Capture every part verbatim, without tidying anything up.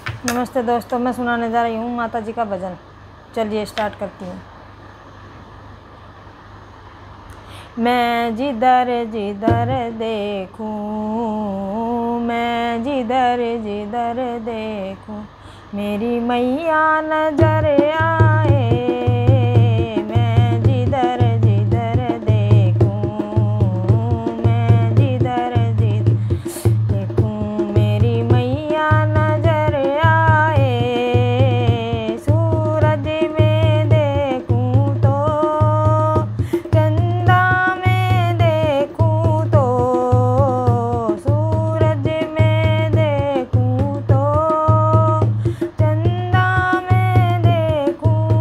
नमस्ते दोस्तों, मैं सुनाने जा रही हूँ माता जी का भजन। चलिए स्टार्ट करती हूँ। मैं जिधर जिधर देखूं, मैं जिधर जिधर देखूं, मेरी मैया नजर आए। मैं जिधर जिधर देखूं, मैं जिधर जिधर देखूं, मेरी मैया नजर आए। सूरज में देखूं तो, चंदा में देखूं तो, सूरज में देखूं तो, चंदा में देखूं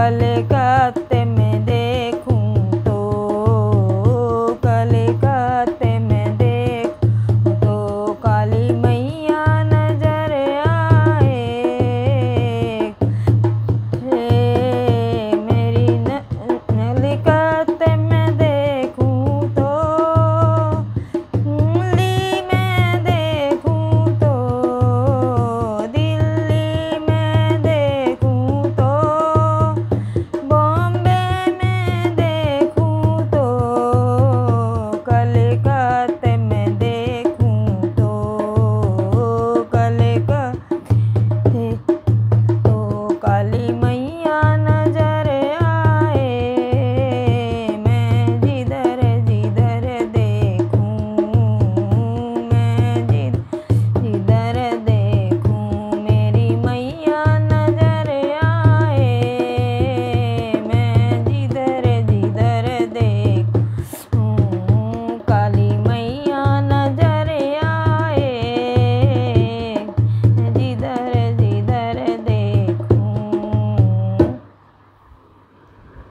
कलकत्ते में देखूं तो, कलकत्ते में देखूं तो काली मैया नजर आए। हे मेरी न, कलकत्ते में देखूं तो, दिल्ली में देखूं तो, दिल्ली में देखूं तो, बॉम्बे में देखूं तो, कलकत्ते में देखूं तो, कलकत्ते तो काली